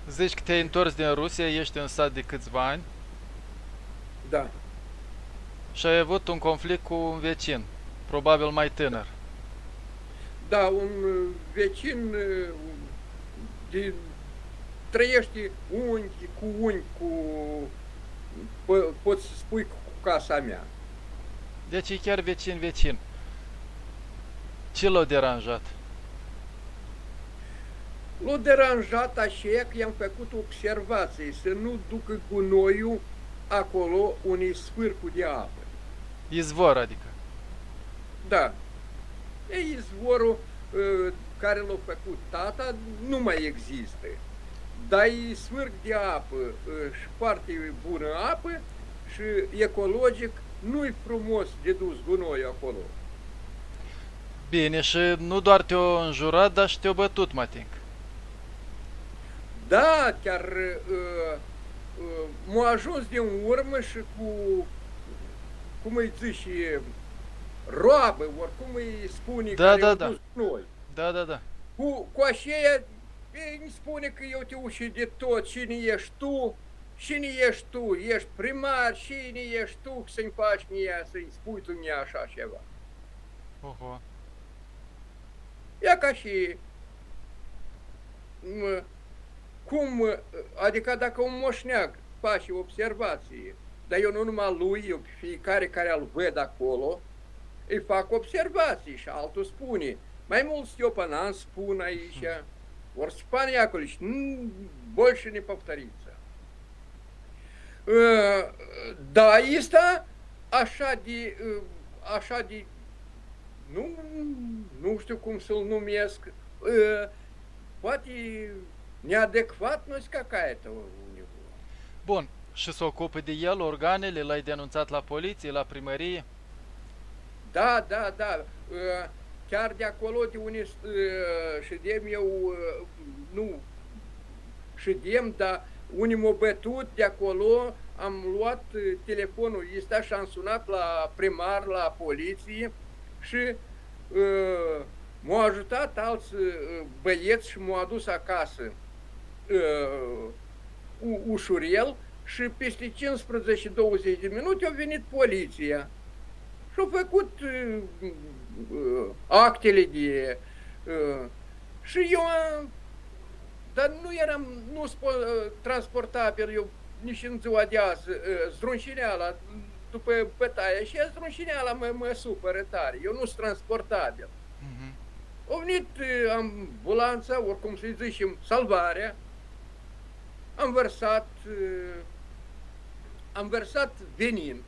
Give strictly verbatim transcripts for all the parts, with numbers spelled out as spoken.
Zici că te-ai întors din Rusia, ești în sat de câțiva ani Da. și ai avut un conflict cu un vecin, probabil mai tânăr. Da, un uh, vecin uh, din, trăiește unchi cu unchi cu, po, poți să spui, cu casa mea. Deci e chiar vecin-vecin. Ce l-a deranjat? L-a deranjat așa că i-am făcut observații să nu ducă gunoiul acolo unui sfârcu de apă. Izvor, adică. Da. E izvorul uh, care l-a făcut tata nu mai există. Dar e sfârc de apă uh, și foarte bună apă și ecologic nu-i frumos de dus gunoiul acolo. Bine, și nu doar te-a înjurat, dar și te-a bătut, mă ating. Da, chiar uh, uh, m-a ajuns din urmă și cu, cum îi zice, roabă, oricum îi spune, Da, care da, au da. dus noi. Da, da, da. Cu, cu aceea îmi spune că eu te uși de tot, cine ești tu, cine ești tu, ești primar, cine ești tu să-mi faci mie, să-i spui tu mie așa ceva. Oho. Ia ca și, mă, cum, adică dacă un moșneag face observații, dar eu nu numai lui, eu pe fiecare care îl văd acolo, îi fac observații și altul spune. Mai mult Stiopanan spun aici, ori spaniacul și больше не повторится. Da, asta așa de, așa de, nu, nu știu cum să-l numesc, poate neadecvatность какая-то у него. Bun. Și se ocupă de el, organele, l-ai denunțat la poliție, la primărie? Da, da, da. Chiar de acolo de unde ședem eu, nu ședem, dar unii m-au bătut de acolo, am luat telefonul ăsta și am sunat la primar, la poliție și m-au ajutat alți băieți și m-au adus acasă ușurel și peste cincisprezece douăzeci de minute a venit poliția. Și au făcut uh, uh, actele de... Uh, și eu am... Dar nu eram, nu uh, transportabil, eu nici în ziua de azi, uh, zdrunșineala, după bătaie, și zdrunșineala mă, mă supără tare, eu nu sunt transportabil. Mhm. Au venit uh, ambulanța, oricum să-i zicem, salvarea, am vărsat, uh, am vărsat venin.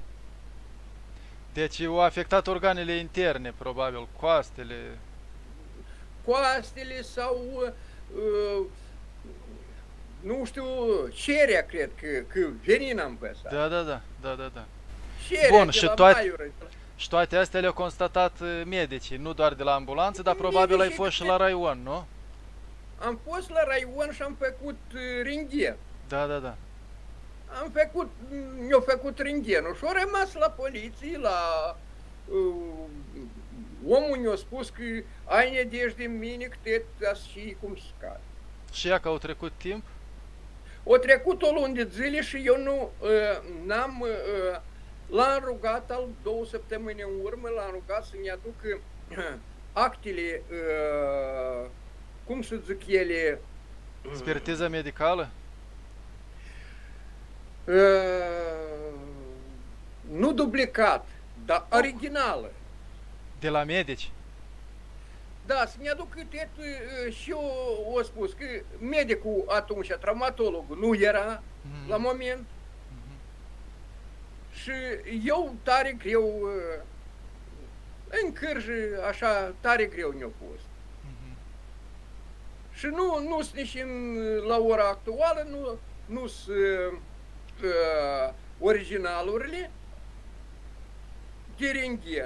Deci au afectat organele interne, probabil, coastele. Coastele sau, uh, nu știu, cerea, cred că, că venin am vărsat. Da, da, da, da, da, da. Cerea Bun, de și la toate- Maiură. Și toate astea le-au constatat uh, medicii, nu doar de la ambulanță, dar probabil ai Medicii fost și cred- la raion, nu? Am fost la raion și am făcut uh, rentgen. Da, da, da. Am făcut, mi-au făcut rentgenul și au rămas la poliție, la... Uh, omul mi-a spus că ai nedejde în mine că te și cum să scad. Și ea că au trecut timp? O trecut o lună de zile și eu nu, uh, n-am, uh, l-am rugat al două săptămâni în urmă, l-am rugat să-mi aducă uh, actele, uh, cum să zic ele, Expertiză medicală? uh, nu duplicat, dar originală. De la medici? Da, să-mi aduc câte, uh, și eu o spus că medicul atunci, traumatologul, nu era Mhm. la moment. Mhm. Și eu tare greu, uh, în cârjă, așa, tare greu mi-a fost. Mhm. Și nu, nu sunt nici în, la ora actuală, nu, nu sunt uh, originalurile de rentgen.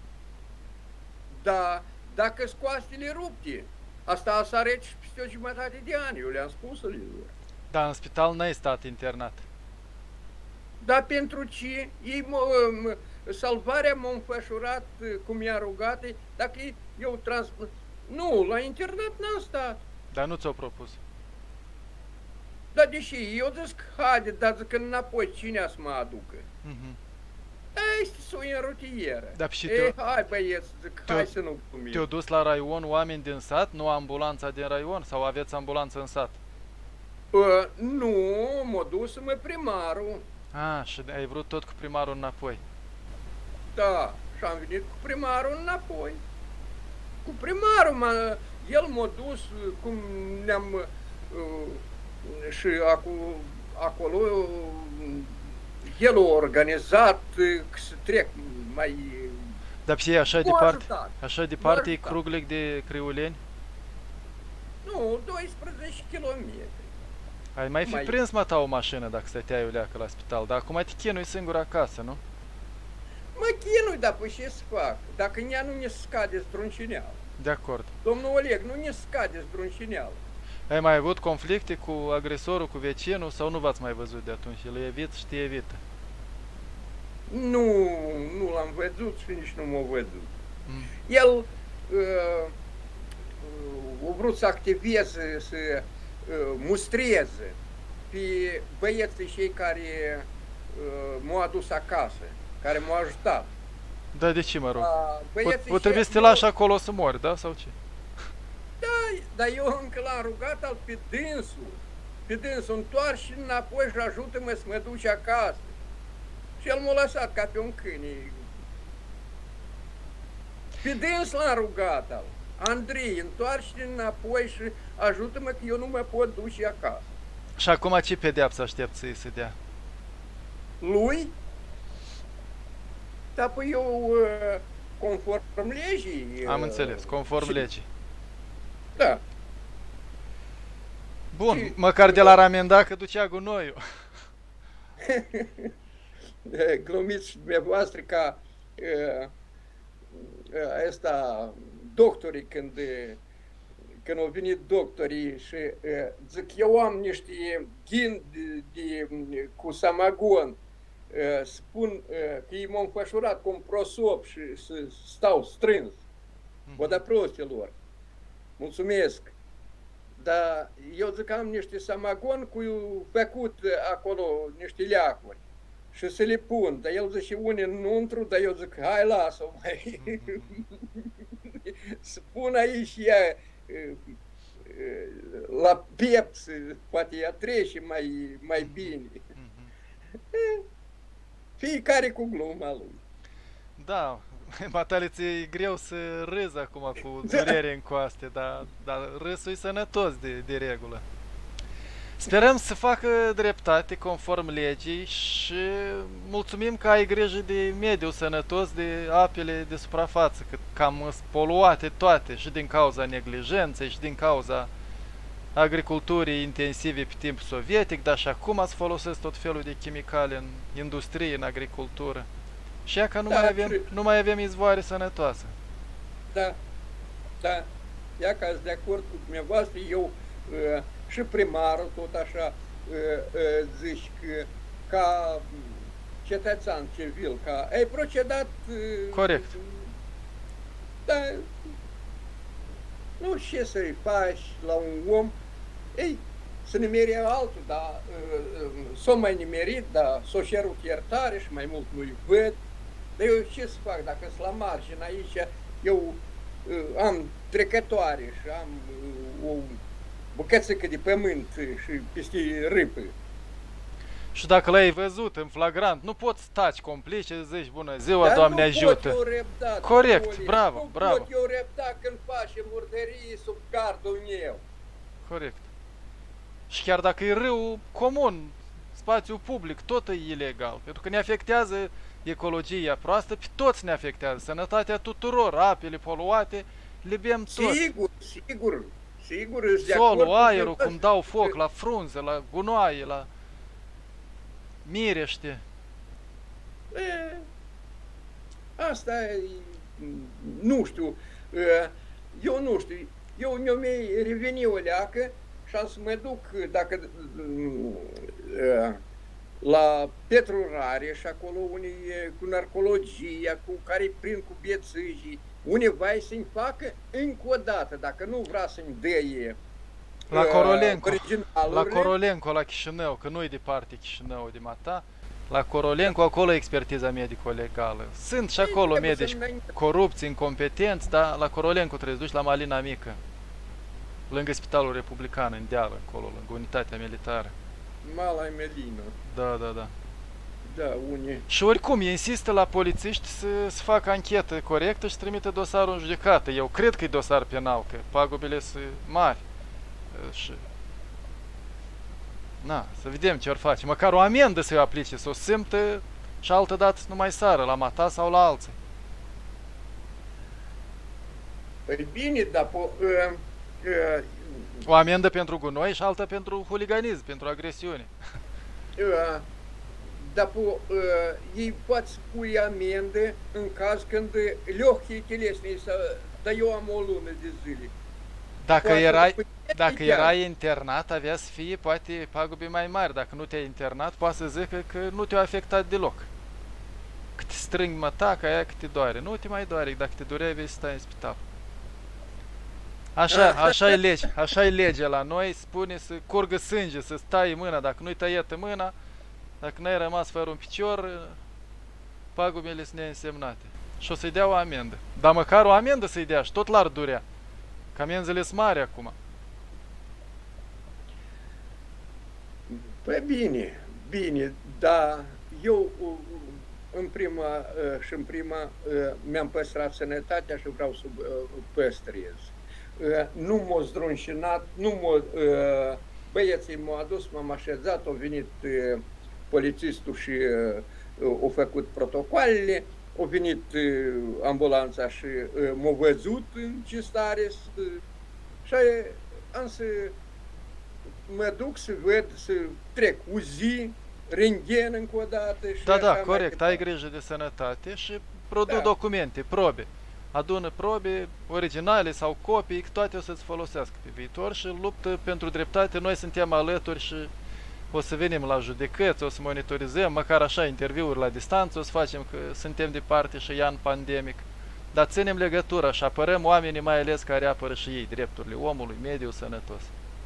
Dar dacă scoastele rupte, asta s-a rece peste o jumătate de ani, eu le-am spus lor. Da, în spital n-ai stat internat. Dar pentru ce? Ei m-au, salvarea m-a înfășurat cum mi-a rugat, dacă eu trans... Nu, la internat n-am stat. Dar nu ți-au propus. Dar deși eu zic, haide, dar zic înapoi, cine să mă aducă? Mhm. Da, este să o înrotieră. Da, și E, te-o- hai băieți, zic, te-o- hai să nu glumim. Te-au dus la raion oameni din sat, nu ambulanța din raion? Sau aveți ambulanță în sat? Uh, nu, m-a dus mă primarul. Ah, și ai vrut tot cu primarul înapoi. Da, și am venit cu primarul înapoi. Cu primarul, mă, el m-a dus, cum ne-am, uh, și acu, acolo, uh, el a organizat uh, că să trec mai... Dar și așa M-a departe, ajutat. așa departe e ajutat. Cruglic de Criuleni? Nu, doisprezece kilometri. Ai mai fi Mai- prins, mă, ta o mașină dacă stăteai o leacă la spital, dar acum te chinui singur acasă, nu? Mă chinui, dar pe ce să fac? Dacă ea nu ne scade zdruncineală. De acord. Domnul Oleg, nu ne scade zdruncineală. Ai mai avut conflicte cu agresorul, cu vecinul sau nu v-ați mai văzut de atunci? El evit și te evită. Nu, nu l-am văzut și nici nu m-a văzut. Mm. El uh, uh, a vrut să activeze, să uh, mustreze pe băieții cei care uh, m-au adus acasă, care m-au ajutat. Da, de ce, mă rog? Uh, O, băieții o trebuie să te cei- lași acolo să mori, da? Sau ce? Da, dar eu încă l-am rugat al pe dânsul. Pe dânsul, întoarce înapoi și ajută-mă să mă duci acasă. Și el m-a lăsat ca pe un câine. Pe dâns l-am rugat al. Andrei, întoarce înapoi și ajută-mă că eu nu mă pot duce acasă. Și acum ce pedeapsă aștept să-i se dea? Lui? Dar păi eu, uh, conform legii... Am uh, înțeles, conform și- legii. Da. Bun, și- măcar de la ramenda că ducea gunoiul. Glumiți și dumneavoastră ca uh, uh, ăsta, doctorii, când, uh, când au venit doctorii și uh, zic, eu am niște ghind de, de, cu samagon, uh, spun uh, că ei m-au înfășurat cu un prosop și să stau strâns. Bă, da prostilor, mulțumesc. Dar eu zic că am niște samagon cu făcut acolo niște leacuri și să le pun. Dar el zice, unii înăuntru, dar eu zic, hai lasă mai să pun aici ea la piept, poate ea trece mai, mai bine. Fiecare cu gluma lui. Da, matale ți-e greu să râzi acum cu durere în coaste, dar, dar râsul e sănătos de, de regulă. Sperăm să facă dreptate conform legii și mulțumim că ai grijă de mediul sănătos, de apele de suprafață, că cam sunt poluate toate și din cauza neglijenței și din cauza agriculturii intensive pe timp sovietic, dar și acum ați folosesc tot felul de chimicale în industrie, în agricultură. Și ea că nu, Da, mai avem, și- nu mai avem izvoare sănătoase. Da, da, ia ca de acord cu dumneavoastră, eu uh, și primarul tot așa uh, uh, zici că ca cetățean civil, ca ai procedat... Uh, Corect. Da, nu ce să-i faci la un om, ei, să nimeri altul, dar uh, uh, s-o mai nimerit, dar s-o cerut iertare și mai mult nu-i văd. Dar eu ce să fac dacă sunt la margine aici, eu uh, am trecătoare și am uh, o bucățică de pământ și peste râpă. Și dacă l-ai văzut în flagrant, nu poți staci complice și zici bună ziua, Dar Doamne nu ajută. pot eu răbda, Corect, domnule, bravo, nu bravo. pot eu răbda când face murdării sub gardul meu. Corect. Și chiar dacă e râu comun, spațiu public, tot e ilegal. Pentru că ne afectează ecologia proastă, pe toți ne afectează. Sănătatea tuturor, apele poluate, le bem toți. Sigur, sigur, sigur, îți de acord Solul, cu aerul, dumneavoastră. cum dau foc la frunze, la gunoaie, la mirește. E, asta e, nu știu, e, eu nu știu, eu mi-o mi reveni o leacă și am să mă duc, dacă e, la Petru Rareș, acolo unii e cu narcologia, cu care prind cu biețâjii, unii vai să-mi facă încă o dată, dacă nu vrea să-mi dăie La Corolenco, la originalurile. Corolenco, la Chișinău, că nu e departe Chișinău de Mata, la Corolenco, acolo e expertiza medico-legală. Sunt și acolo Trebuie să medici înainte. corupți, incompetenți, dar la Corolenco trebuie să duci la Malina Mică, lângă Spitalul Republican, în deal, acolo, lângă unitatea militară. Mala Melina. Da, da, da. Da, unii. Și oricum, ei insistă la polițiști să, să facă anchetă corectă și să trimite dosarul în judecată. Eu cred că e dosar penal, că pagubele sunt mari. Și... Na, să vedem ce or face. Măcar o amendă să-i aplice, să o simtă și altă dată să nu mai sară, la Mata sau la alții. Păi bine, dar po, uh, uh, O amendă pentru gunoi și alta pentru huliganism, pentru agresiune. uh, dar po, uh, ei pot spui amende în caz când lehchii telesne, să, dar eu am o lună de zile. Dacă Poate erai, să- dacă erai internat, avea să fie poate pagube mai mari. Dacă nu te-ai internat, poate să zică că nu te-a afectat deloc. Cât te strâng mătaca aia, cât te doare. Nu te mai doare, dacă te durea, vei să stai în spital. Așa, așa e lege, așa e legea la noi, spune să curgă sânge, să stai mâna, dacă nu-i tăiată mâna, dacă n-ai rămas fără un picior, pagubele sunt neînsemnate. Și o să-i dea o amendă. Dar măcar o amendă să-i dea și tot l-ar durea. Că amenzile sunt mari acum. Păi bine, bine, dar eu uh, în prima uh, și în prima uh, mi-am păstrat sănătatea și vreau să uh, păstrez. Uh, Nu m-au zdrunșinat, nu m-au, uh, băieții m-au adus, m-am așezat, au venit uh, polițistul și uh, au făcut protocoalele, au venit uh, ambulanța și uh, m-au văzut în ce stare uh, și am să mă duc să văd, să trec uzi, rentgen încă o dată. Și Da, da, așa mai corect, ai departe. grijă de sănătate și produ Da. documente, probe. Adună probe originale sau copii, toate o să-ți folosească pe viitor și luptă pentru dreptate. Noi suntem alături și o să venim la judecăți, o să monitorizăm, măcar așa interviuri la distanță, o să facem că suntem departe și e an pandemic. Dar ținem legătura și apărăm oamenii, mai ales care apără și ei drepturile omului, mediul sănătos.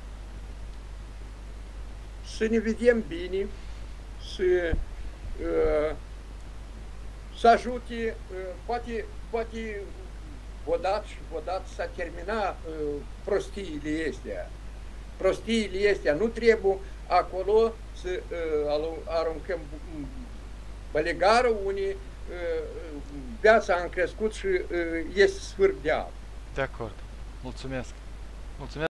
Să ne vedem bine, să, uh, să ajute, uh, poate, poate odată și odată să termina uh, prostiile astea. Prostiile astea nu trebuie acolo să uh, alu- aruncăm bălegarul unii, uh, viața am crescut și uh, este sfârșit de apă. De acord. Mulțumesc. Mulțumesc.